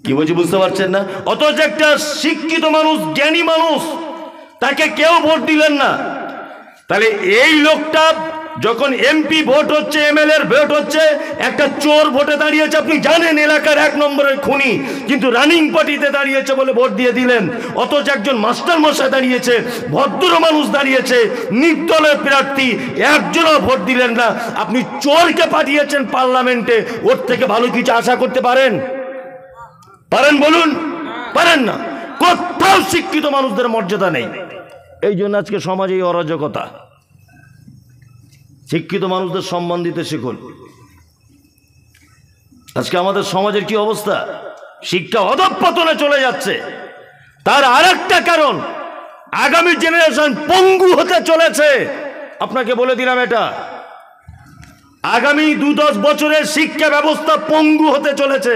কি বলছি বুঝতে পারছেন না? অথচ একটা শিক্ষিত মানুষ, জ্ঞানী মানুষ, তাকে কেউ ভোট দিলেন না। তাহলে এই লোকটা যখন এমপি ভোট হচ্ছে, এমএলএ এর ভোট হচ্ছে, একটা চোর ভোটে দাঁড়িয়েছে, আপনি জানেন এলাকার 1 নম্বরের খুনি, কিন্তু রানিং পার্টিতে দাঁড়িয়েছে বলে ভোট দিয়ে দিলেন। অথচ একজন মাস্টার মশাই দাঁড়িয়েছে, ভদ্র মানুষ দাঁড়িয়েছে, নির্দলের প্রার্থী, একজনও ভোট দিলেন না। আপনি চোরকে পাঠিয়েছেন পার্লামেন্টে, ওর থেকে ভালো কিছু আশা করতে পারেন? পারেন বলুন? পারেন না। কোথাও শিক্ষিত মানুষদের মর্যাদা নেই। এই জন্য আজকে সমাজে এই অরাজকতা। শিক্ষিত মানুষদের সম্মান দিতে শিখুন। আজকে আমাদের সমাজের কি অবস্থা? শিক্ষা অধঃপতনে চলে যাচ্ছে। তার আরেকটা কারণ, আগামী জেনারেশন পঙ্গু হতে চলেছে। আপনাকে বলে দিলাম, এটা আগামী 2-10 বছরের শিক্ষা ব্যবস্থা পঙ্গু হতে চলেছে।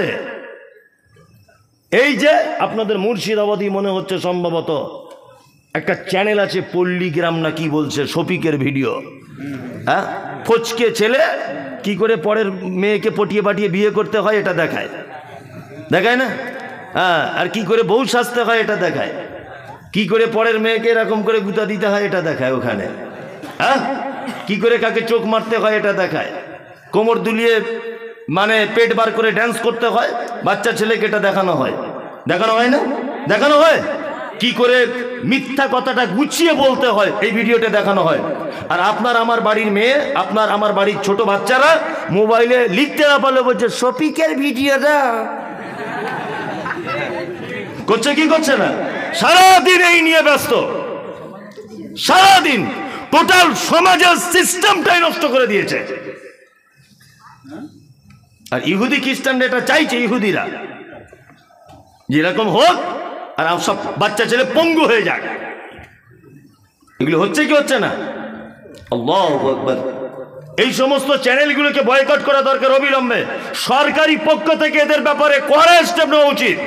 এই যে আপনাদের মুর্শিদাবাদী মনে হচ্ছে সম্ভবত একটা চ্যানেল আছে, পল্লীগ্রাম না কি বলছে, শফিকের ভিডিও। হ্যাঁ, ফচকে ছেলে কি করে পরের মেয়েকে পটিয়ে পাঠিয়ে বিয়ে করতে হয় এটা দেখায়, দেখায় না? হ্যাঁ, আর কি করে বউ সাজতে হয় এটা দেখায়, কি করে পরের মেয়েকে এরকম করে গুতা দিতে হয় এটা দেখায় ওখানে। হ্যাঁ, কি করে কাকে চোখ মারতে হয় এটা দেখায়, কোমর দুলিয়ে মানে পেট বার করে ড্যান্স করতে হয় বাচ্চা ছেলেকে, এটা দেখানো হয়। দেখানো হয় না? দেখানো হয়। কি করে মিথ্যা কথাটা গুছিয়ে বলতে হয় এই ভিডিওতে দেখানো হয়। আর আপনার আমার বাড়ির মেয়ে, আপনার আমার বাড়ির ছোট বাচ্চারা মোবাইলে লিখতে না পারলে বলছে শফিকের ভিডিওটা করছে। কি করছে না? সারাদিন এই নিয়ে ব্যস্ত, সারাদিন টোটাল সমাজের সিস্টেমটাই নষ্ট করে দিয়েছে। আর ইহুদি খ্রিস্টানরা এটা চাইছে, ইহুদিরা যেরকম হোক আর সব বাচ্চা ছেলে পঙ্গু হয়ে যাক। এগুলো হচ্ছে কি হচ্ছে না? আল্লাহু আকবার। এই সমস্ত চ্যানেলগুলোকে বয়কট করা দরকার অবিলম্বে। সরকারি পক্ষ থেকে এদের ব্যাপারে কড়া স্টেপ নেওয়া উচিত।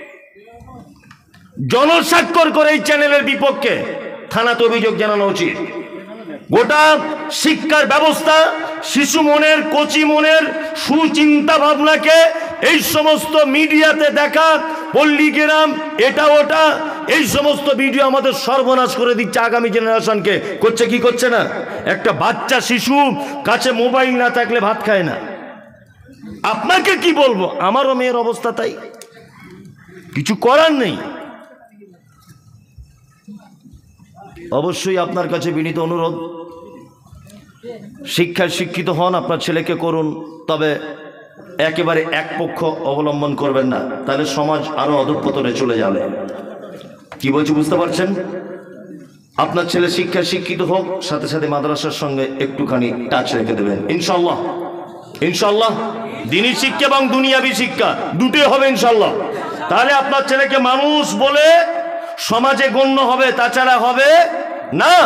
জনস্বাক্ষর করে এই চ্যানেলের বিপক্ষে থানাতে অভিযোগ জানানো উচিত। গোটা শিক্ষার ব্যবস্থা, শিশু মনের, কচি মনের সুচিন্তা ভাবনাকে এই সমস্ত মিডিয়াতে দেখা, পল্লীগ্রাম, এটা ওটা, এই সমস্ত ভিডিও আমাদের সর্বনাশ করে দিচ্ছে আগামী জেনারেশনকে। করছে কি করছে না? একটা বাচ্চা শিশু কাছে মোবাইল না থাকলে ভাত খায় না। আপনাকে কি বলবো, আমারও মেয়ের অবস্থা তাই, কিছু করার নেই। অবশ্যই আপনার কাছে বিনীত অনুরোধ, শিক্ষায় শিক্ষিত হন, আপনার ছেলেকে করুন, তবে একেবারে এক পক্ষ অবলম্বন করবেন না, তাহলে সমাজ আরো অধঃপতনে চলে যাবে। কি বলছি বুঝতে পারছেন? আপনার ছেলে শিক্ষায় শিক্ষিত হোক, সাথে সাথে মাদ্রাসার সঙ্গে একটুখানি টাচ রেখে দেবেন ইনশাল্লাহ। ইনশাল্লাহ দ্বীনি শিক্ষা এবং দুনিয়াবি শিক্ষা দুটোই হবে ইনশাল্লাহ। তাহলে আপনার ছেলেকে মানুষ বলে সমাজে গণ্য হবে, তাছাড়া হবে না।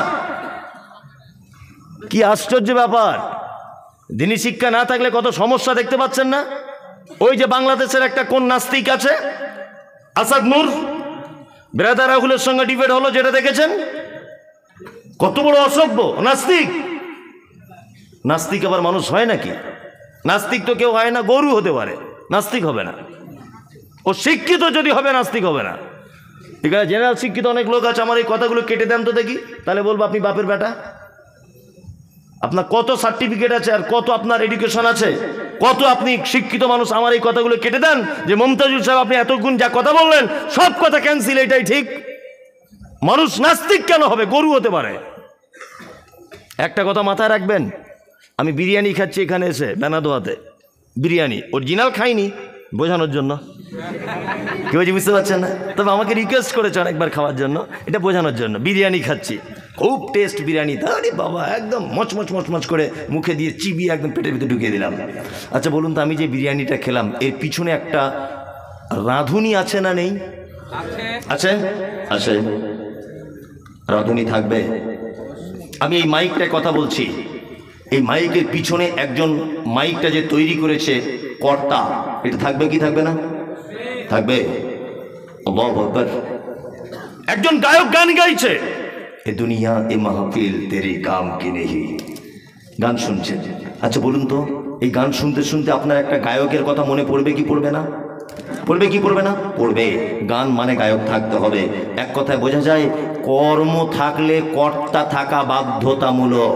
কি আশ্চর্য ব্যাপার! দ্বীনি শিক্ষা না থাকলে কত সমস্যা দেখতে পাচ্ছেন না? ওই যে বাংলাদেশের একটা কোন নাস্তিক আছে, আসাদ নূর, ব্রাদার রাহুলের সঙ্গে ডিবেট হলো, যেটা দেখেছেন, কত বড় অসভ্য নাস্তিক। নাস্তিক আবার মানুষ হয় নাকি? নাস্তিক তো কেউ হয় না, গরু হতে পারে, নাস্তিক হবে না। ও শিক্ষিত যদি হবে, নাস্তিক হবে না। ঠিক আছে, জেনারেল শিক্ষিত অনেক লোক আছে, আমার এই কথাগুলো কেটে দেন তো দেখি, তাহলে বলবো আপনি বাপের বেটা। আপনার কত সার্টিফিকেট আছে আর কত আপনার এডুকেশন আছে, কত আপনি শিক্ষিত মানুষ, আমার এই কথাগুলো কেটে দেন যে মমতাজুল সাহেব আপনি এতক্ষণ যা কথা বললেন সব কথা ক্যান্সেল, এটাই ঠিক। মানুষ নাস্তিক কেন হবে? গরু হতে পারে। একটা কথা মাথায় রাখবেন, আমি বিরিয়ানি খাচ্ছি এখানে এসে বেনাদোয়াতে, বিরিয়ানি অরিজিনাল খাইনি, বোঝানোর জন্য। কি বলছি বুঝতে পারছেন না? তবে আমাকে রিকোয়েস্ট করেছে অনেকবার খাওয়ার জন্য, এটা বোঝানোর জন্য। বিরিয়ানি খাচ্ছি, খুব টেস্ট বিরিয়ানি, আরে বাবা একদম মচমচ মচমচ করে মুখে দিয়ে চিবিয়ে একদম পেটের ভিতরে ঢুকিয়ে দিলাম। আচ্ছা বলুন তো, আমি যে বিরিয়ানিটা খেলাম এর পিছনে একটা রাঁধুনি আছে না নেই? আছে, আছে, রাঁধুনি থাকবে। আমি এই মাইকটায় কথা বলছি, এই মাইকের পিছনে একজন মাইকটা যে তৈরি করেছে কর্তা, এটা থাকবে কি থাকবে না? থাকবে। আল্লাহু আকবার। একজন গায়ক গান গাইছে, এ দুনিয়া এ মাহফিল তেরি কাম কি নেহি, গান শুনছেন। আচ্ছা বলুন তো, এই গান শুনতে শুনতে আপনার একটা গায়কের কথা মনে পড়বে কি পড়বে না? পড়বে কি পড়বে না? পড়বে। গান মানে গায়ক থাকতে হবে। এক কথায় বোঝা যায় কর্ম থাকলে কর্তা থাকা বাধ্যতামূলক।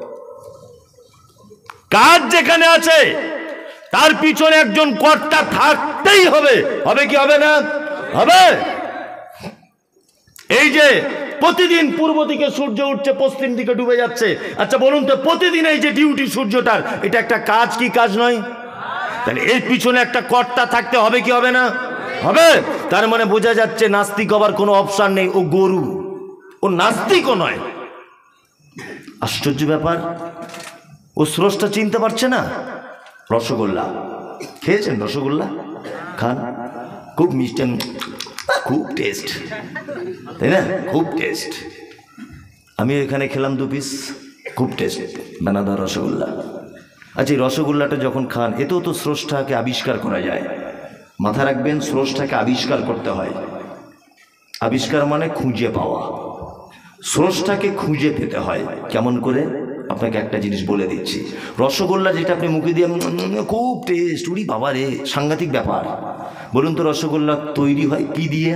কাজ যেখানে আছে তার পিছনে একজন কর্তা থাকতেই হবে। হবে কি হবে না? হবে। এই যে প্রতিদিন পূর্ব দিকে সূর্য উঠছে, পশ্চিম দিকে ডুবে যাচ্ছে, আচ্ছা বলুন তো প্রতিদিন এই যে ডিউটি সূর্যটার, এটা একটা কাজ কি কাজ নয়? তাহলে এর পিছনে একটা কর্তা থাকতে হবে কি হবে না? হবে। তার মানে বোঝা যাচ্ছে নাস্তিক হবার কোনো অপশন নেই, ও গরু, ও নাস্তিকও নয়। আশ্চর্য ব্যাপার, ও স্রষ্টা চিনতে পারছে না। রসগোল্লা খেয়েছেন? রসগোল্লা খান, খুব মিষ্টি, খুব টেস্ট, তাই না? খুব টেস্ট। আমি এখানে খেলাম 2 পিস, খুব টেস্ট বানাদার রসগোল্লা। আচ্ছা, এই রসগোল্লাটা যখন খান, এতেও তো স্রষ্টাকে আবিষ্কার করা যায়। মাথা রাখবেন, স্রষ্টাকে আবিষ্কার করতে হয়। আবিষ্কার মানে খুঁজে পাওয়া। স্রষ্টাকে খুঁজে পেতে হয়। কেমন করে? আপনাকে একটা জিনিস বলে দিচ্ছি। রসগোল্লা যেটা আপনি মুখে দিয়ে খুব টেস্ট, উড়ি বাবা রে, সাংঘাতিক ব্যাপার। বলুন তো রসগোল্লা তৈরি হয় কি দিয়ে?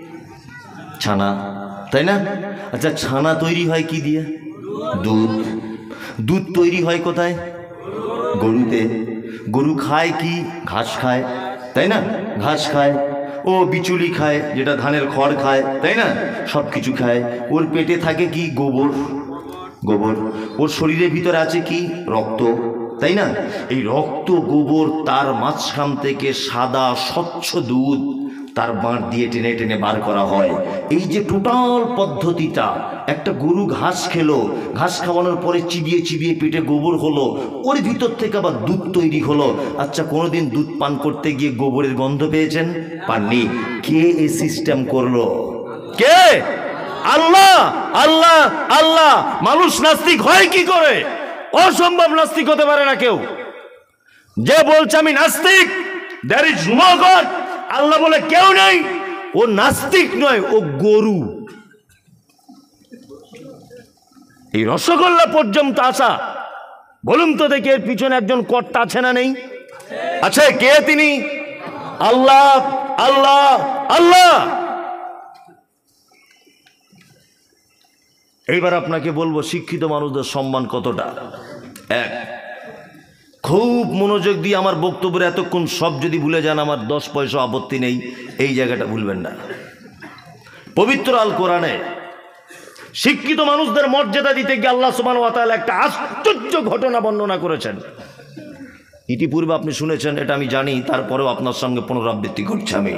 ছানা, তাই না? আচ্ছা, ছানা তৈরি হয় কি দিয়ে? দুধ। দুধ তৈরি হয় কোথায়? গরুতে। গরু খায় কি? ঘাস খায়, তাই না? ঘাস খায়। ও বিচুলি খায়, যেটা ধানের খড় খায়, তাই না? সব কিছু খায়। ওর পেটে থাকে কি? গোবর। গোবর। ওর শরীরের ভিতরে আছে কি? রক্ত, তাই না? এই রক্ত গোবর, তার মাঝখান থেকে সাদা স্বচ্ছ দুধ তার বাঁট দিয়ে টেনে টেনে বার করা হয়। এই যে টোটাল পদ্ধতিটা, একটা গরু ঘাস খেলো, ঘাস খাওয়ানোর পরে চিবিয়ে চিবিয়ে পেটে গোবর হলো, ওর ভিতর থেকে আবার দুধ তৈরি হলো। আচ্ছা, কোনোদিন দুধ পান করতে গিয়ে গোবরের গন্ধ পেয়েছেন? পাননি। কে এই সিস্টেম করলো? কে? আল্লাহ। আল্লাহ আল্লাহ। মানুষ নাস্তিক হয় কি করে? অসম্ভব নাস্তিক হতে পারে না কেউ। যে বলছে আমি নাস্তিক, there is no God, আল্লাহ বলে কেউ নেই, ও নাস্তিক নয়, ও গরু। এই রসগোল্লা পর্যন্ত আসা, বলুন তো দেখি এর পিছনে একজন কর্তা আছে না নেই? আছে। কে তিনি? আল্লাহ আল্লাহ আল্লাহ। এইবার আপনাকে বলবো শিক্ষিত মানুষদের সম্মান কতটা। এক, খুব মনোযোগ দিয়ে আমার বক্তব্যের এতক্ষণ সব যদি ভুলে যান, আমার 10 পয়সা আপত্তি নেই, এই জায়গাটা ভুলবেন না। পবিত্র আল কোরআনে শিক্ষিত মানুষদের মর্যাদা দিতে গিয়ে আল্লাহ সুবহানাহু ওয়া তাআলা একটা আশ্চর্য ঘটনা বর্ণনা করেছেন। ইতিপূর্বে আপনি শুনেছেন, এটা আমি জানি, তারপরেও আপনার সঙ্গে পুনরাবৃত্তি করছি আমি।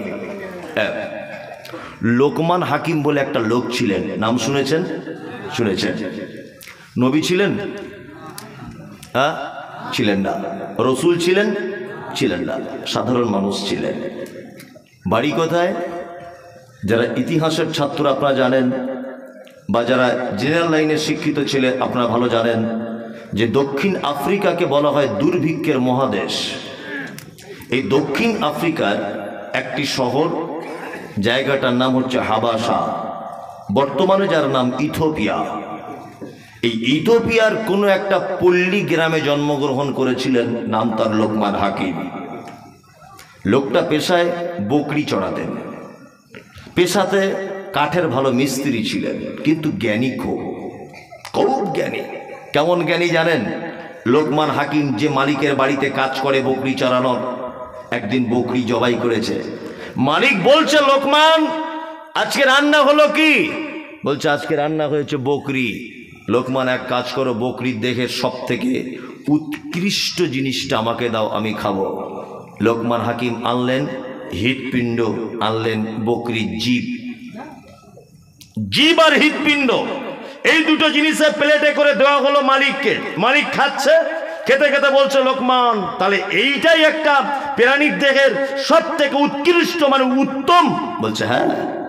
লোকমান হাকিম বলে একটা লোক ছিলেন, নাম শুনেছেন? শুনেছেন। নবী ছিলেন? হ্যাঁ, ছিলেন না। রসুল ছিলেন? ছিলেন না। সাধারণ মানুষ ছিলেন। বাড়ি কোথায়? যারা ইতিহাসের ছাত্র আপনারা জানেন, বা যারা জেনারেল লাইনে শিক্ষিত ছেলে আপনারা ভালো জানেন যে দক্ষিণ আফ্রিকাকে বলা হয় দুর্ভিক্ষের মহাদেশ। এই দক্ষিণ আফ্রিকার একটি শহর, জায়গাটার নাম হচ্ছে হাবাসা, বর্তমানে যার নাম ইথিওপিয়া। এই ইথিওপিয়ার কোনো একটা পল্লী গ্রামে জন্মগ্রহণ করেছিলেন, নাম তার লোকমান হাকিম। লোকটা পেশায় বকরি চড়াতেন, পেশাতে কাঠের ভালো মিস্ত্রি ছিলেন, কিন্তু জ্ঞানী খুব জ্ঞানী। কেমন জ্ঞানী জানেন? লোকমান হাকিম যে মালিকের বাড়িতে কাজ করে বকরি চড়ানোর, একদিন বকরি জবাই করেছে। মালিক বলছে, লোকমান আজকে রান্না হলো কি? বলছে আজকে রান্না হয়েছে বকরি। লোকমান, এক কাজ করো, বকরির দেখে সব থেকে উৎকৃষ্ট জিনিসটা আমাকে দাও, আমি খাবো। লোকমান হাকিম আনলেন হৃৎপিণ্ড, আনলেন বকরির জীব। জীব আর হৃৎপিণ্ড, এই দুটো জিনিসের প্লেটে করে দেওয়া হলো মালিককে। মালিক খাচ্ছে, খেতে খেতে বলছে, লোকমান তাহলে এইটাই একটা প্রাণীর দেহের সব থেকে উৎকৃষ্ট, মানে উত্তম? বলছে হ্যাঁ।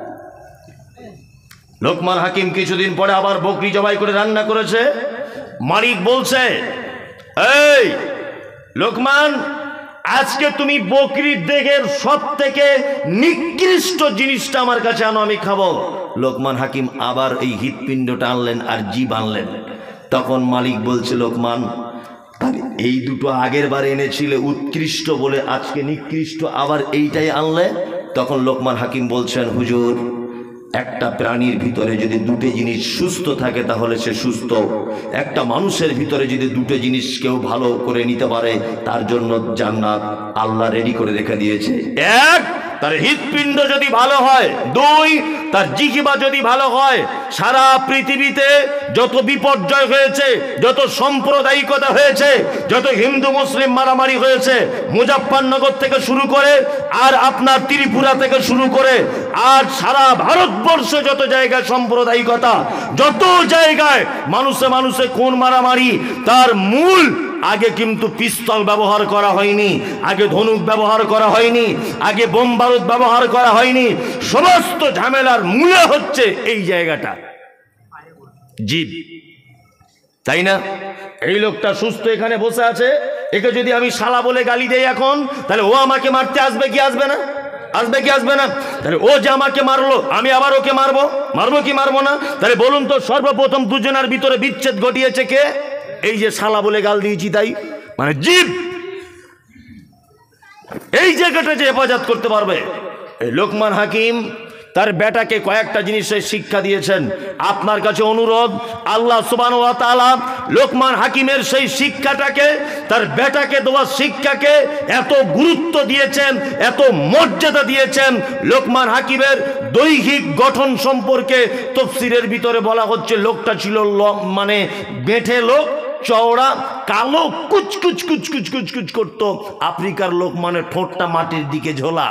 লোকমান হাকিম কিছুদিন পরে আবার বকরি জবাই করে রান্না করেছে। মালিক বলছে, এই লোকমান, আজকে তুমি বকরির দেহের সব থেকে নিকৃষ্ট জিনিসটা আমার কাছে আনো, আমি খাবো। লোকমান হাকিম আবার এই হৃৎপিণ্ডটা আনলেন আর জীব আনলেন। তখন মালিক বলছে, লোকমান এই দুটো আগের বার এনেছিলে উৎকৃষ্ট বলে আজকে নিকৃষ্ট আবার এইটাই আনলে। তখন লোকমান হাকিম বলছেন, হুজুর একটা প্রাণীর ভিতরে যদি দুটো জিনিস সুস্থ থাকে তাহলে সে সুস্থ। একটা মানুষের ভিতরে যদি দুটো জিনিস কেউ ভালো করে নিতে পারে তার জন্য জান্নাত আল্লাহ রেডি করে রেখে দিয়েছে। এক, তার হৃৎপিণ্ড যদি ভালো হয়। দুই, তার জিহ্বা যদি ভালো হয়। সারা পৃথিবীতে যত বিপর্যয় হয়েছে, যত সাম্প্রদায়িকতা হয়েছে, যত হিন্দু মুসলিম মারামারি হয়েছে, মুজাফফরনগর থেকে শুরু করে আর আপনার ত্রিপুরা থেকে শুরু করে আর সারা ভারতবর্ষে যত জায়গায় সাম্প্রদায়িকতা, যত জায়গায় মানুষে মানুষে খুন মারামারি, তার মূল আগে কিন্তু পিস্তল ব্যবহার করা হয়নি, আগে ধনুক ব্যবহার করা হয়নি, আগে বোম বারুদ ব্যবহার করা হয়নি। সমস্ত ঝামেলার মূলে হচ্ছে এই জায়গাটা, জীব। তাই না? এই লোকটা সুস্থ এখানে বসে আছে, একে যদি আমি শালা বলে গালি দেই এখন, তাহলে ও আমাকে মারতে আসবে কি আসবে না? আসবে কি আসবে না? তাহলে ও যে আমাকে মারলো, আমি আবার ওকে মারবো, মারবো কি মারবো না? তাহলে বলুন তো, সর্বপ্রথম দুজনের ভিতরে বিচ্ছেদ ঘটিয়েছে কে? এই যে শালা বলে গাল দিয়েছি তাই, মানে জীব। এই জায়গাটা যে হেফাজত করতে পারবে। এই লোকমান হাকিম তার বেটাকে কয়েকটা জিনিসের শিক্ষা দিয়েছেন। আপনার কাছে অনুরোধ, আল্লাহ সুবহানাহু ওয়া তাআলা লোকমান হাকিমের সেই শিক্ষাটাকে, তার বেটাকে দেওয়া শিক্ষাকে এত গুরুত্ব দিয়েছেন, এত মর্যাদা দিয়েছেন। লোকমান হাকিমের দৈহিক গঠন সম্পর্কে তাফসীরের ভিতরে বলা হচ্ছে, লোকটা ছিল মানে বেঁটে লোক, চওড়া, কালো, কুচকুচ কুচকুচ কুচকুচ করতো। আফ্রিকার লোক মানে ঠোঁটটা মাটির দিকে ঝোলা,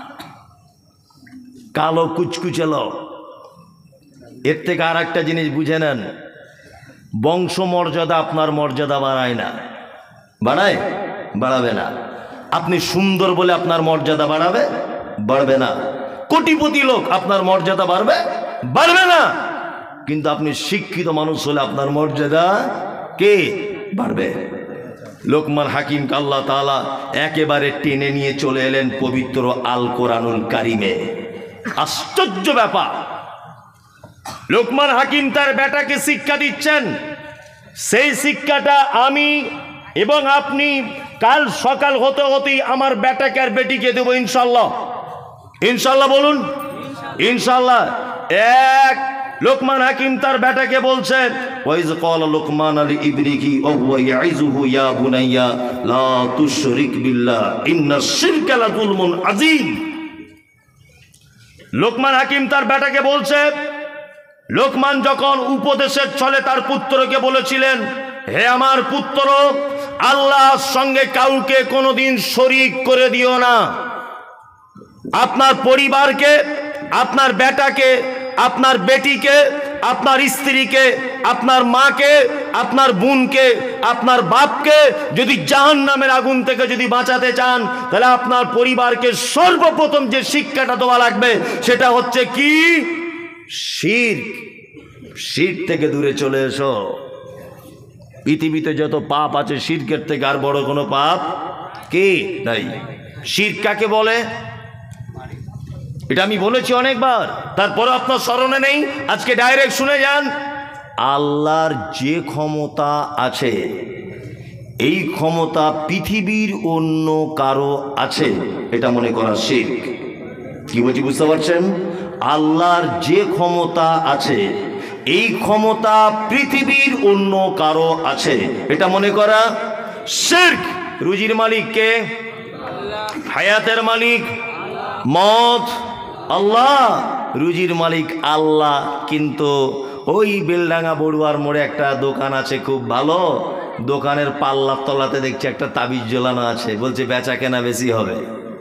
কালো কুচকুচে লোক। এর থেকে আর একটা জিনিস বুঝে নেন, বংশ মর্যাদা আপনার মর্যাদা বাড়ায় না, বাড়ায়? বাড়াবে না। আপনি সুন্দর বলে আপনার মর্যাদা বাড়াবে? বাড়বে না। কোটিপতি লোক আপনার মর্যাদা বাড়বে? বাড়বে না। কিন্তু আপনি শিক্ষিত মানুষ হলে আপনার মর্যাদা কে বাড়বে? লোকমান হাকিমকে আল্লাহ তাআলা একেবারে টেনে নিয়ে চলে এলেন পবিত্র আল কোরআনুল কারিমে। আশ্চর্য ব্যাপার, লোকমান হাকিম তার বেটাকে শিক্ষা দিচ্ছেন। সেই শিক্ষাটা আমি এবং আপনি কাল সকাল হতে হতেই আমার বেটাকে আর বেটিকে দেবো ইনশাল্লাহ। ইনশাল্লাহ বলুন, ইনশাল্লাহ। এক, লোকমান হাকিম তার বেটাকে বলছেন, ওয়াইজ ক্বালা লোকমান আলি ইবনিহি ওয়া হুয়া ইয়াইযুহু ইয়া বুনাইয়া লা তুশরিক বিল্লাহ ইন্নাশ শিরকা লাযুলমুন আযীম। লোকমান হাকিম তার বেটাকে বলছে, লোকমান যখন উপদেশের ছলে তার পুত্রকে বলেছিলেন, হে আমার পুত্র, আল্লাহর সঙ্গে কাউকে কোনোদিন শরীক করে দিও না। আপনার পরিবারকে, আপনার বেটাকে, আপনার বেটিকে, আপনার স্ত্রীকে, আপনার মাকে, আপনার বোনকে, আপনার বাপকে যদি জাহান্নামের আগুন থেকে যদি বাঁচাতে চান, তাহলে আপনার পরিবারকে সর্বপ্রথম যে শিক্ষাটা দেওয়া লাগবে সেটা হচ্ছে কি? শিরক। শিরক থেকে দূরে চলে এসো। পৃথিবীতে যত পাপ আছে শিরকের থেকে আর বড় কোনো পাপ কি নাই। শিরক কাকে বলে এটা আমি বলেছি অনেকবার, তারপরে আপনার স্মরণে নেই। আজকে ডাইরেক্ট শুনে যান। আল্লাহর যে ক্ষমতা আছে, এই ক্ষমতা পৃথিবীর অন্য কারো আছে এটা মনে করা শিরক। কি বলছি বুঝতে পারছেন? আল্লাহর যে ক্ষমতা আছে, এই ক্ষমতা পৃথিবীর অন্য কারো আছে এটা মনে করা শিরক। রুজির মালিক কে? হায়াতের মালিক, মত আল্লাহ। রুজির মালিক আল্লাহ, কিন্তু ওই বেলডাঙ্গা বড়ুয়ার মোড়ে একটা দোকান আছে খুব ভালো, দোকানের পাল্লার তলাতে দেখছি একটা তাবিজ ঝোলানো আছে, বলছে বেচা কেনা বেশি হবে।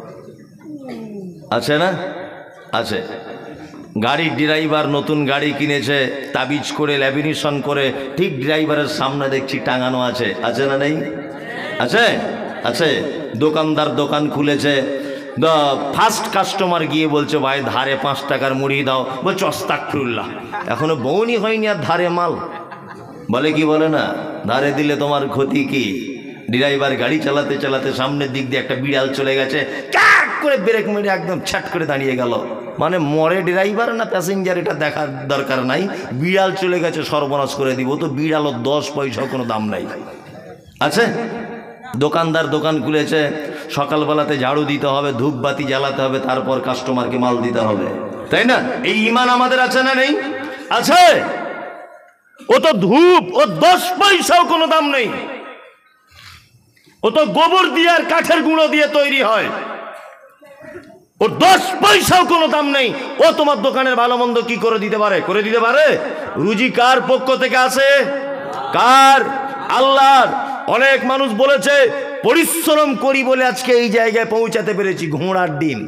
আছে না? আছে। গাড়ির ড্রাইভার নতুন গাড়ি কিনেছে, তাবিজ করে ল্যামিনেশন করে ঠিক ড্রাইভারের সামনে দেখছি টাঙানো আছে। আছে না নেই? আছে, আছে। দোকানদার দোকান খুলেছে, ফার্স্ট কাস্টমার গিয়ে বলছে, ভাই ধারে 5 টাকার মুড়ি দাও। বলছে আস্তাগফিরুল্লাহ, এখনো বউনি হয়নি আর ধারে মাল। বলে কি বলে না, ধারে দিলে তোমার ক্ষতি কি? ড্রাইভার গাড়ি চালাতে চালাতে সামনের দিক দিয়ে একটা বিড়াল চলে গেছে, ক্যাক করে ব্রেক মেরে একদম ছ্যাট করে দাঁড়িয়ে গেল। মানে মরে ড্রাইভার না প্যাসেঞ্জার এটা দেখার দরকার নাই, বিড়াল চলে গেছে সর্বনাশ করে দিব। তো বিড়ালও 10 পয়সা কোনো দাম নাই। আছে? দোকানদার দোকান খুলেছে, সকালবেলাতে ঝাড়ু দিতে হবে, ধূপবাতি জ্বালাতে হবে, তারপর কাস্টমারকে মাল দিতে হবে, তাই না? এই ঈমান আমাদের আছে না নেই? আছে। ও তো ধূপ, ও 10 পয়সাও কোনো দাম নেই। ও তো গোবর দিয়ে আর কাঠের গুঁড়ো দিয়ে তৈরি হয়। ও 10 পয়সাও কোনো দাম নেই। ও তোমার দোকানের ভালো মন্দ কি করে দিতে পারে? করে দিতে পারে? রুজি কার পক্ষ থেকে আসে? কার? আল্লাহর। অনেক মানুষ বলেছে পরিশ্রম করি বলে আজকে এই জায়গায় পৌঁছাতে পেরেছি। ঘোড়ার ডিম।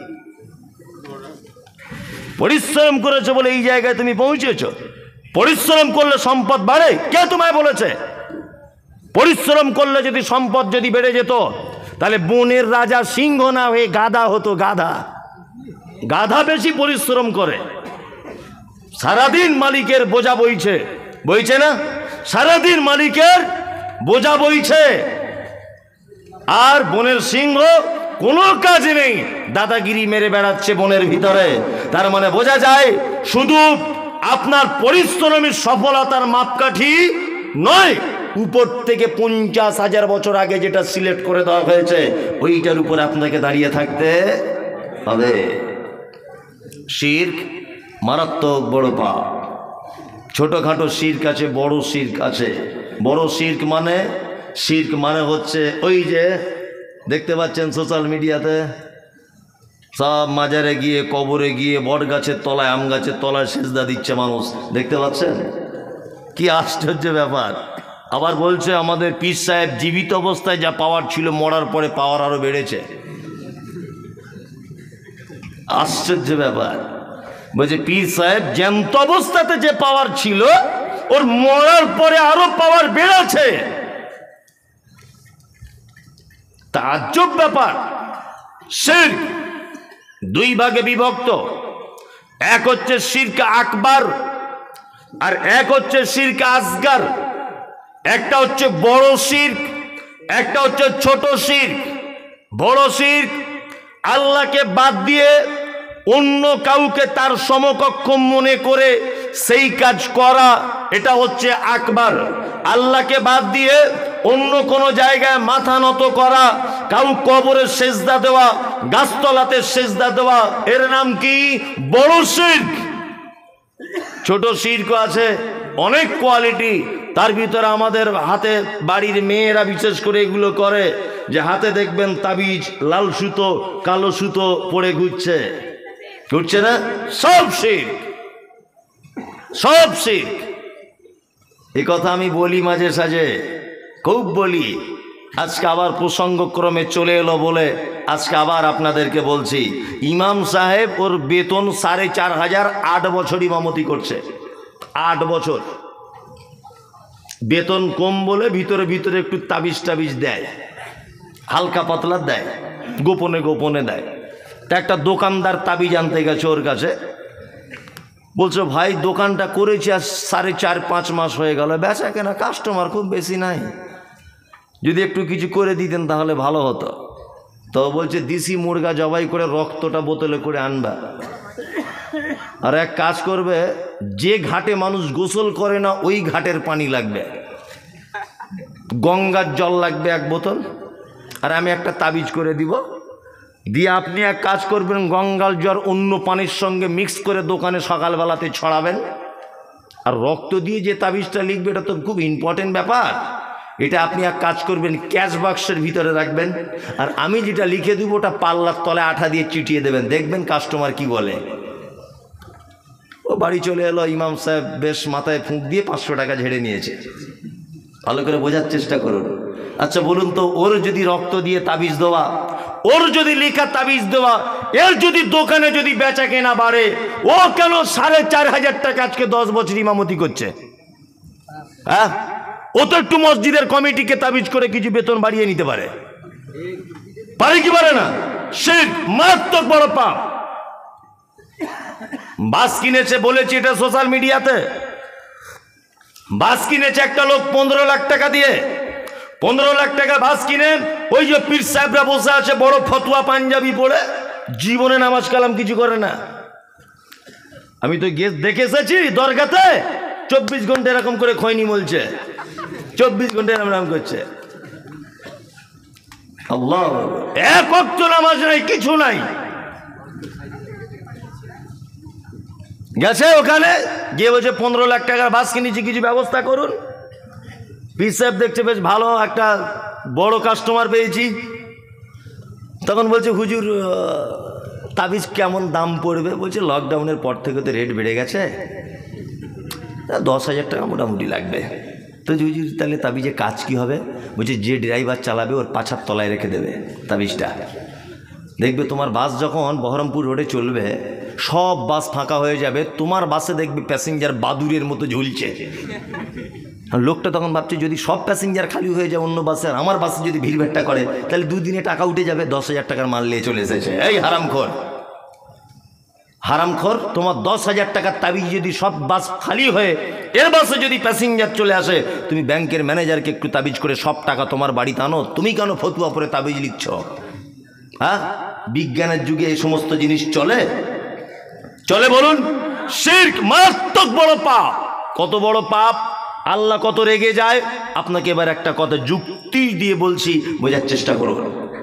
পরিশ্রম করেছো বলে এই জায়গায় তুমি পৌঁছেছো। পরিশ্রম করলে সম্পদ বাড়ে? কে তোমায় বলেছে? পরিশ্রম করলে যদি সম্পদ যদি বেড়ে যেত, তাহলে বনের রাজা সিংহ না হয়ে গাধা হতো। গাধা গাধা বেশি পরিশ্রম করে, সারাদিন মালিকের বোঝা বইছে। বইছে না? সারাদিন মালিকের বোঝা বইছে। আর বনের সিংহ কোনো কাজ নেই, দাদাগিরি মেরে বেড়াচ্ছে বনের ভিতরে। তার মানে বোঝা যায় শুধু আপনার পরিশ্রমের সফলতার মাপকাঠি নয়, উপর থেকে 50,000 বছর আগে যেটা সিলেক্ট করে দেওয়া হয়েছে ওইটার উপর আপনাকে দাঁড়িয়ে থাকতে হবে। শিরক মারাত্মক বড় পাপ। ছোটখাটো শিরক আছে, বড় শিরক আছে। বড় শিরক মানে হচ্ছে ওই যে দেখতে পাচ্ছেন সোশ্যাল মিডিয়াতে সব মাজারে গিয়ে, কবরে গিয়ে, বট গাছের তলায়, আম গাছের তলায় সেজদা দিচ্ছে মানুষ, দেখতে পাচ্ছেন? কি আশ্চর্য ব্যাপার। আবার বলছে আমাদের পীর সাহেব জীবিত অবস্থায় যা পাওয়ার ছিল মরার পরে পাওয়ার আরো বেড়েছে। আশ্চর্য ব্যাপার। বলছে পীর সাহেব জ্যান্ত অবস্থাতে যে পাওয়ার ছিল ওর মরার পরে আরো পাওয়ার বেড়েছে। তাজ্জব ব্যাপার। শিরক 2 ভাগে বিভক্ত। এক হচ্ছে শিরক আকবার আর এক হচ্ছে শিরক আসগার। একটা হচ্ছে বড় শিরক, একটা হচ্ছে ছোট শিরক। বড় শিরক আল্লাহকে বাদ দিয়ে অন্য কাউকে তার সমকক্ষ মনে করে সেই কাজ করা, এটা হচ্ছে আকবার। আল্লাহকে বাদ দিয়ে অন্য কোনো জায়গায় মাথা নত করা, কাউ কবরে সেজদা দেওয়া, গাছতলাতে সেজদা দেওয়া, এর নাম কি? বড় শিরক। ছোট শিরক আছে অনেক কোয়ালিটি। তার ভিতরে আমাদের হাতে বাড়ির মেয়েরা বিশেষ করে এগুলো করে, যে হাতে দেখবেন তাবিজ, লাল সুতো, কালো সুতো পরে ঘুরছে না? সব শিরক, সব শিরক। এই কথা আমি বলি মাঝে সাঝে, খুব বলি। আজকে আবার প্রসঙ্গক্রমে চলে এলো বলে আজকে আবার আপনাদেরকে বলছি। ইমাম সাহেব ওর বেতন 4,500, 8 বছর ইমামতি করছে। 8 বছর বেতন কম বলে ভিতরে ভিতরে একটু তাবিজ টাবিজ দেয়, হালকা পাতলা দেয়, গোপনে গোপনে দেয়। তা একটা দোকানদার তাবিজ আনতে গেছে ওর কাছে, বলছে ভাই দোকানটা করেছি আর 4.5-5 মাস হয়ে গেল, বেচা কেনা কাস্টমার খুব বেশি নাই, যদি একটু কিছু করে দিতেন তাহলে ভালো হতো। তো বলছে দেশি মুরগা জবাই করে রক্তটা বোতলে করে আনবা, আর এক কাজ করবে, যে ঘাটে মানুষ গোসল করে না ওই ঘাটের পানি লাগবে, গঙ্গার জল লাগবে 1 বোতল, আর আমি একটা তাবিজ করে দিব, দিয়ে আপনি এক কাজ করবেন, গঙ্গার জল অন্য পানির সঙ্গে মিক্স করে দোকানে সকালবেলাতে ছড়াবেন। আর রক্ত দিয়ে যে তাবিজটা লিখবে এটা তো খুব ইম্পর্টেন্ট ব্যাপার, এটা আপনি এক কাজ করবেন ক্যাশ বাক্সের ভিতরে রাখবেন, আর আমি যেটা লিখে দেবো ওটা পাল্লার তলে আঠা দিয়ে চিটিয়ে দেবেন, দেখবেন কাস্টমার কি বলে। ও বাড়ি চলে এলো, ইমাম সাহেব বেশ মাথায় ফুঁক দিয়ে 500 টাকা ঝেড়ে নিয়েছে। ভালো করে বোঝার চেষ্টা করুন। আচ্ছা বলুন তো, ওর যদি রক্ত দিয়ে তাবিজ দেওয়া, ওর যদি লেখা তাবিজ দেওয়া, এর যদি দোকানে যদি বেচা কেনা বাড়ে, ও কেন 4,500 টাকা আজকে 10 বছর ইমামতি করছে? হ্যাঁ, ও তো একটু মসজিদের কমিটিকে তাবিজ করে কিছু বেতন বাড়িয়ে নিতে পারে, পারে কি পারে না? শিরক মারাত্মক বড় পাপ। বাস কিনেছে, বলেছি এটা সোশ্যাল মিডিয়াতে, বাস কিনেছে একটা লোক 15 লাখ টাকা দিয়ে, 15 লাখ টাকা বাস কিনে ওই যে পীর সাহেবরা বসে আছে বড় ফতুয়া পাঞ্জাবি পরে, জীবনে নামাজ কালাম কিছু করে না। আমি তো দেখে এসেছি দরগাতে 24 ঘন্টা এরকম করে খৈনি বলছে, 24 ঘন্টা এরকম করছে। আল্লাহ, এক ওয়াক্ত নামাজ নাই, কিছু নাই। গেছে ওখানে গিয়ে বলছে 15 লাখ টাকার বাস কিনেছি, কিছু ব্যবস্থা করুন। পীর সাহেব দেখছে বেশ ভালো একটা বড় কাস্টমার পেয়েছি। তখন বলছে হুজুর তাবিজ কেমন দাম পড়বে? বলছে লকডাউনের পর থেকে তো রেট বেড়ে গেছে, 10,000 টাকা মোটামুটি লাগবে। তো হুজুর তাহলে তাবিজের কাজ কি হবে? বলছে যে ড্রাইভার চালাবে ওর পাছার তলায় রেখে দেবে তাবিজটা, দেখবে তোমার বাস যখন বহরমপুর রোডে চলবে সব বাস ফাঁকা হয়ে যাবে, তোমার বাসে দেখবে প্যাসেঞ্জার বাদুরের মতো ঝুলছে। লোকটা তখন ভাবছে যদি সব প্যাসেঞ্জার খালি হয়ে যায় অন্য বাসে, আর আমার বাসে যদি ভিড়ভাট্টা করে তাহলে 2 দিনে টাকা উঠে যাবে, 10,000 টাকার মাল নিয়ে চলে এসেছে। এই হারামখোর, হারামখোর, তোমার 10,000 টাকার তাবিজ যদি সব বাস খালি হয়ে এর বাসে যদি প্যাসেঞ্জার চলে আসে, তুমি ব্যাংকের ম্যানেজারকে একটু তাবিজ করে সব টাকা তোমার বাড়িতে আনো, তুমি কেন ফতুয়া পরে তাবিজ লিখছ? হ্যাঁ, বিজ্ঞানের যুগে এই সমস্ত জিনিস চলে? চলে বলুন? শিরক মারাত্মক বড় পাপ। কত বড় পাপ, আল্লাহ কত রেগে যায়। আপনাকে এবার একটা কথা যুক্তি দিয়ে বলছি, বোঝার চেষ্টা করুন।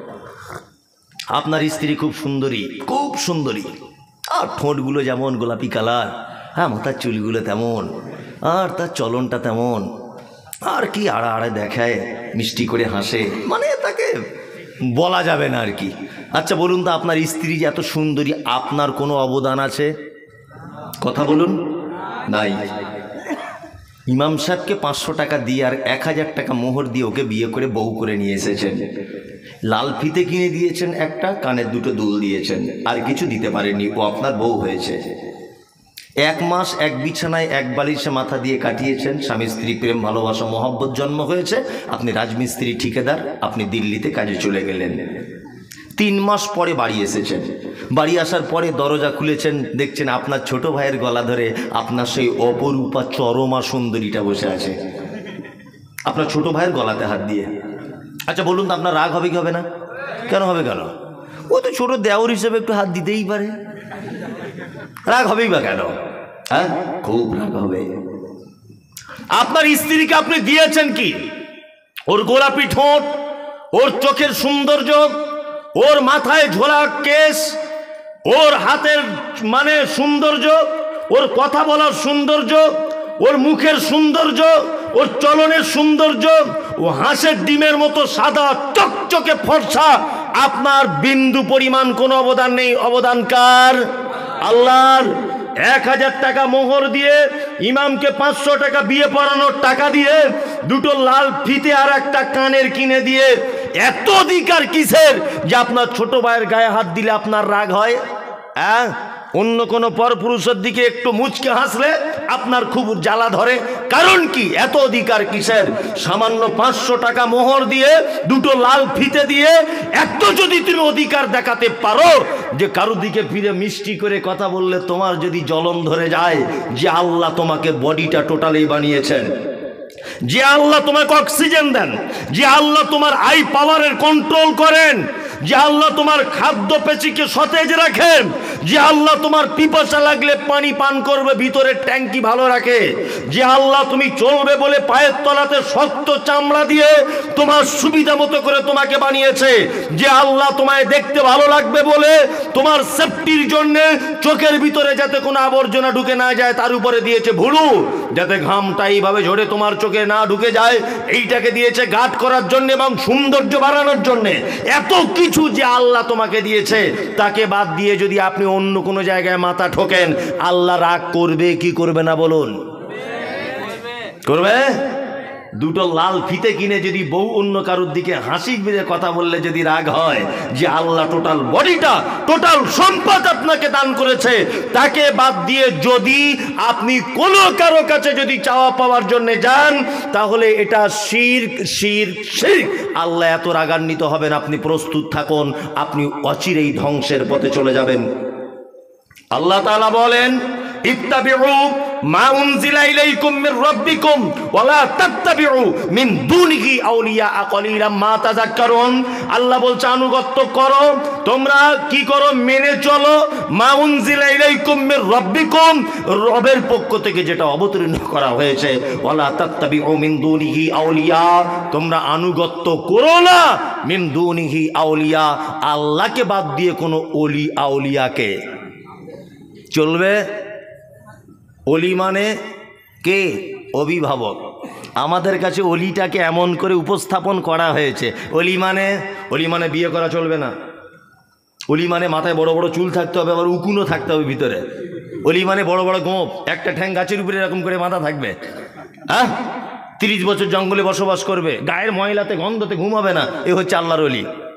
আপনার স্ত্রী খুব সুন্দরী, খুব সুন্দরী, আর ঠোঁটগুলো যেমন গোলাপি কালার, হ্যাঁ মাথার চুলগুলো তেমন, আর তার চলনটা তেমন, আর কি আড়া আড়ে দেখায়, মিষ্টি করে হাসে, মানে তাকে বলা যাবে না আর কি। আচ্ছা বলুন তো, আপনার স্ত্রী যে এত সুন্দরী, আপনার কোনো অবদান আছে? কথা বলুন, নাই। ইমাম সাহেবকে 500 টাকা দিয়ে আর 1000 টাকা মোহর দিয়ে ওকে বিয়ে করে বউ করে নিয়ে এসেছেন। লাল ফিতে কিনে দিয়েছেন একটা, কানের 2টো দুল দিয়েছেন, আর কিছু দিতে পারেননি। ও আপনার বউ হয়েছে। 1 মাস এক বিছানায় এক বালিশে মাথা দিয়ে কাটিয়েছেন, স্বামী স্ত্রী প্রেম ভালোবাসা মহব্বত জন্ম হয়েছে। আপনি রাজমিস্ত্রি ঠিকাদার, আপনি দিল্লিতে কাজে চলে গেলেন। 3 মাস পরে বাড়ি এসেছেন। বাড়ি আসার পরে দরজা খুলেছেন, দেখছেন আপনার ছোট ভাইয়ের গলা ধরে আপনার সেই অপরূপা চরমা সুন্দরীটা বসে আছে, আপনার ছোট ভাইয়ের গলাতে হাত দিয়ে। আচ্ছা বলুন তো, আপনার রাগ হবে কি হবে না? কেন হবে? কেন? ও তো ছোট দেওর হিসেবে একটু হাত দিতেই পারে, রাগ হবেই বা কেন? হ্যাঁ, খুব রাগ হবে। আপনার স্ত্রীকে আপনি দিয়েছেন কি? ওর গোলাপি ঠোঁট, ওর চোখের সৌন্দর্য, ওর মাথায় ঝোলা কেশ, ওর হাতের মানে সৌন্দর্য, ওর কথা বলার সৌন্দর্য, ওর মুখের সৌন্দর্য, ওর চলনের সৌন্দর্য, ও হাঁসের ডিমের মতো সাদা চকচকে ফর্সা। আপনার বিন্দু পরিমাণ কোনো অবদান নেই। অবদান কার? আল্লাহর। 1000 টাকা মোহর দিয়ে, ইমামকে 500 টাকা বিয়ে পড়ানোর টাকা দিয়ে, 2টো লাল ফিতে আর একটা কানের কিনে দিয়ে, এত অধিকার কিসের যে আপনার ছোট ভাইয়ের গায়ে হাত দিলে আপনার রাগ হয়? হ্যাঁ, অন্য কোনো পরপুরুষের দিকে একটু মুচকে হাসলে আপনার খুব জ্বালা ধরে। কারণ কি? এত অধিকার কিসের? সামান্য 500 টাকা মোহর দিয়ে, 2টো লাল ফিতে দিয়ে, এত যদি তুমি অধিকার দেখাতে পারো যে কারো দিকে ফিরে মিষ্টি করে কথা বললে তোমার যদি জ্বলন ধরে যায়, যে আল্লাহ তোমাকে বডিটা টোটালি বানিয়েছেন, যে আল্লাহ তোমাকে অক্সিজেন দেন, যে আল্লাহ তোমার আই পাওয়ারের কন্ট্রোল করেন, যে আল্লাহ তোমার খাদ্য পেশিকে সতেজ রাখেন, যে আল্লাহ তোমার পিপাসা লাগলে পানি পান করবে ভিতরের ট্যাঙ্কি ভালো রাখে, যে আল্লাহ তুমি চলবে বলে পায়ের তলাতে শক্ত চামড়া দিয়ে তোমার সুবিধা মতো করে তোমাকে বানিয়েছে, যে আল্লাহ তোমায় দেখতে ভালো লাগবে বলে তোমার সেফটির জন্য চোখের ভিতরে যাতে কোনো আবর্জনা ঢুকে না যায় তার উপরে দিয়েছে ভুরু, যাতে ঘামটা এইভাবে ঝরে তোমার চোখে না ঢুকে যায়, এইটাকে দিয়েছে গার্ড করার জন্য এবং সৌন্দর্য বাড়ানোর জন্য। এত কিছু যে আল্লাহ তোমাকে দিয়েছে, তাকে বাদ দিয়ে যদি আপনি অন্য কোনো জায়গায় মাথা ঠোকেন, আল্লাহ রাগ করবে কি করবে না বলুন? করবে। 2টো লাল ফিতে কিনে যদি বউ অন্য কারোর দিকে হাসি দিয়ে কথা বললে যদি রাগ হয়, যে আল্লাহ টোটাল বডিটা, টোটাল সম্পদ আপনাকে দান করেছে, তাকে বাদ দিয়ে যদি আপনি কোনো কারো কাছে যদি চাওয়া পাওয়ার জন্য যান, তাহলে এটা শিরক, শিরক, শিরক। আল্লাহ এত রাগান্বিত হবেন, আপনি প্রস্তুত থাকুন, আপনি অচিরেই ধ্বংসের পথে চলে যাবেন। আল্লাহ তাআলা বলেন, ইত্তাবিউ মা উনজিলা ইলাইকুম মির রাব্বিকুম ওয়ালা তাত্তাবিউ মিন দুনিহি আউলিয়া কালিলাম মা তাযাক্কারুন। আল্লাহ বলছে আনুগত্য করো, তোমরা কি করো, মেনে চলো মা উনজিলা ইলাইকুম মির রাব্বিকুম, রবের পক্ষ থেকে যেটা অবতীর্ণ করা হয়েছে। ওয়ালা তাত্তাবিউ মিন দুনিহি আউলিয়া, তোমরা আনুগত্য করো না মিন দুনিহি আউলিয়া, আল্লাহকে বাদ দিয়ে কোনো ওলি আউলিয়াকে। চলবে? ওলি মানে কে? অভিভাবক। আমাদের কাছে অলিটাকে এমন করে উপস্থাপন করা হয়েছে, অলি মানে বিয়ে করা চলবে না, অলি মানে মাথায় বড় বড় চুল থাকতে হবে, আবার উকুনও থাকতে হবে ভিতরে, অলি মানে বড় বড় গোঁপ, একটা ঠ্যাং গাছের উপরে এরকম করে মাথা থাকবে, হ্যাঁ, 30 বছর জঙ্গলে বসবাস করবে, গায়ের ময়লাতে গন্ধতে ঘুমাবে না, এ হচ্ছে আল্লাহর অলি।